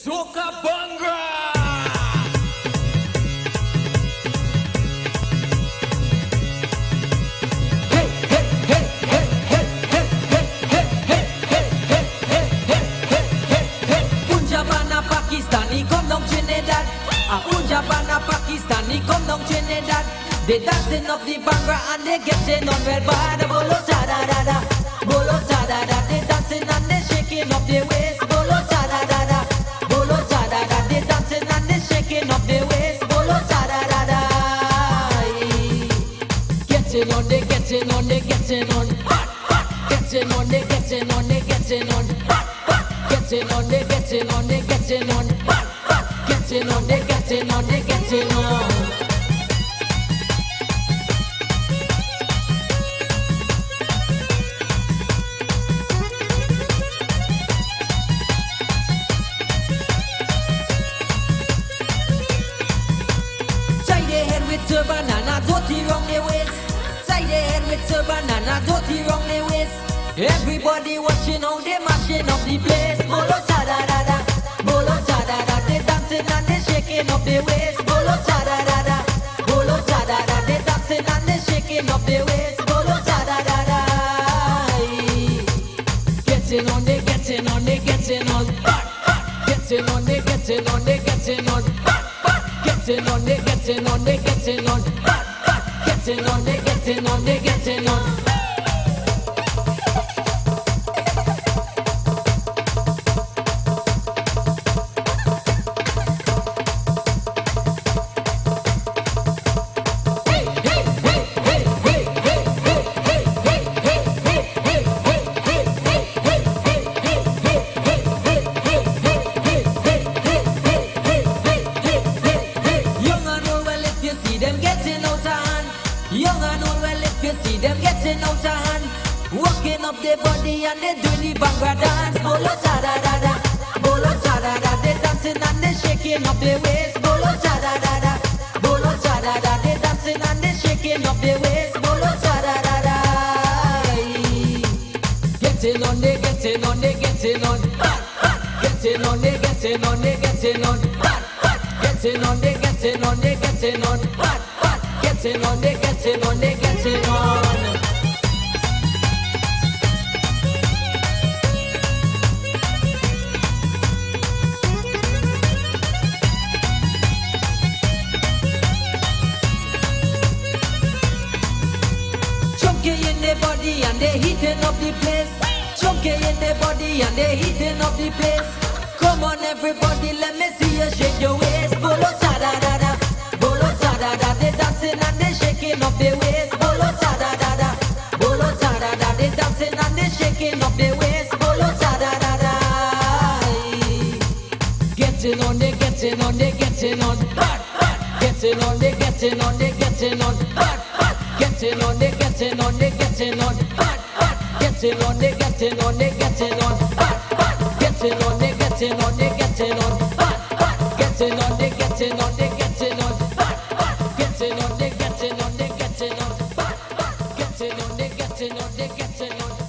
Soca Bhangra. Pakistani, come down Trinidad. Punjab and Pakistani, come down Trinidad. They dancing up the Bhangra and they getting on red bad. Bolo cha da da da, bolo cha da da. They dancing and they shaking up their waist. Bolo cha da da da, bolo cha da da. They dancing and they shaking up their waist. Bolo cha da da da. Getting on, they getting on, they getting on. Getting on, they getting on, they getting on. Getting on, they getting on, they getting on. Getting on, they getting on, they getting on. Tie their head with turban and a dhoti round their waist. Tie their head with turban and a dhoti round their waist. Everybody watching how they mashing up the place. Bolo cha da da da, bolo cha da da. They dancing and they shaking up their waist. Bolo cha da da da, bolo cha da da. They dancing and they shaking up their waist. Bolo cha da da da. Getting on, they getting on, they getting on. Getting on, they getting on, they getting on. Getting on, they getting on, they getting on. Getting on, they getting on, they getting on. Young and old, well, if you see them getting out of hand, walking up their body and they doing the Bhangra dance. Bolo cha da da da, bolo cha da da. They dancing and they shaking up their waist. Bolo cha da da da, bolo cha da da. They dancing and they shaking up their waist. Bolo cha da da da. Getting on, they getting on, they getting on. Getting on, they getting on, they getting on. Getting on, they getting on, they getting on. Getting on, they getting on, they getting on. Chunky in their body and they heating up the place. Chunky in their body and they heating up the place. Come on everybody, let me see you shake your waist. Bolo cha da da da, bolo cha da da. They dancing and they shaking up their waist. Bolo cha da da da, bolo cha da da. They dancing and they shaking up their waist. Bolo cha da da da. Getting on, they getting on, they getting on. Getting on, they getting on, they getting on. Getting on, they getting on, they getting on. Getting on, they getting on, they getting on. Getting on, they getting on, they getting on. Getting on, they getting on, they getting on. Getting on, they getting on, they getting on. Getting on, they getting on, they getting on.